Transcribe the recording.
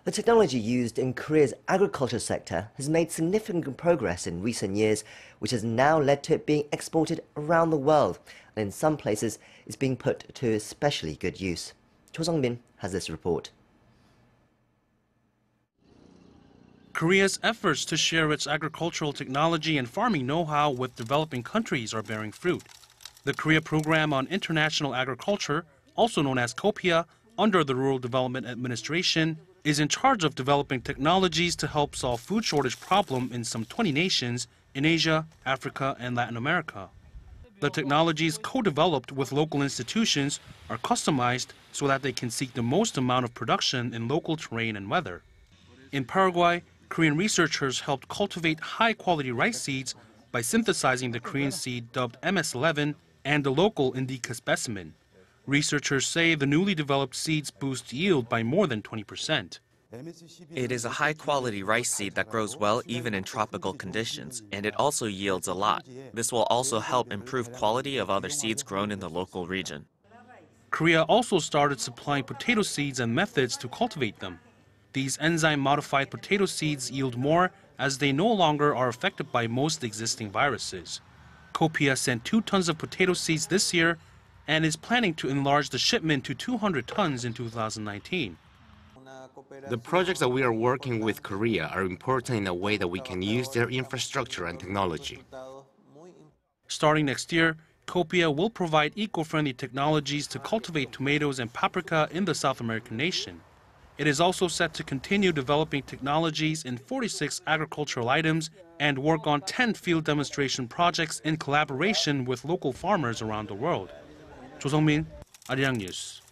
The technology used in Korea's agriculture sector has made significant progress in recent years, which has now led to it being exported around the world, and in some places it's being put to especially good use. Cho Sung-min has this report. Korea's efforts to share its agricultural technology and farming know-how with developing countries are bearing fruit. The Korea Program on International Agriculture, also known as KOPIA, under the Rural Development Administration, is in charge of developing technologies to help solve food shortage problem in some 20 nations in Asia, Africa, and Latin America. The technologies co-developed with local institutions are customized so that they can seek the most amount of production in local terrain and weather. In Paraguay, Korean researchers helped cultivate high-quality rice seeds by synthesizing the Korean seed dubbed MS11 and the local Indica specimen. Researchers say the newly developed seeds boost yield by more than 20%. It is a high-quality rice seed that grows well even in tropical conditions, and it also yields a lot. This will also help improve quality of other seeds grown in the local region. Korea also started supplying potato seeds and methods to cultivate them. These enzyme-modified potato seeds yield more as they no longer are affected by most existing viruses. KOPIA sent 2 tons of potato seeds this year and is planning to enlarge the shipment to 200 tons in 2019. The projects that we are working with Korea are important in a way that we can use their infrastructure and technology. Starting next year, KOPIA will provide eco-friendly technologies to cultivate tomatoes and paprika in the South American nation. It is also set to continue developing technologies in 46 agricultural items and work on 10 field demonstration projects in collaboration with local farmers around the world. Cho Sung-min, Arirang News.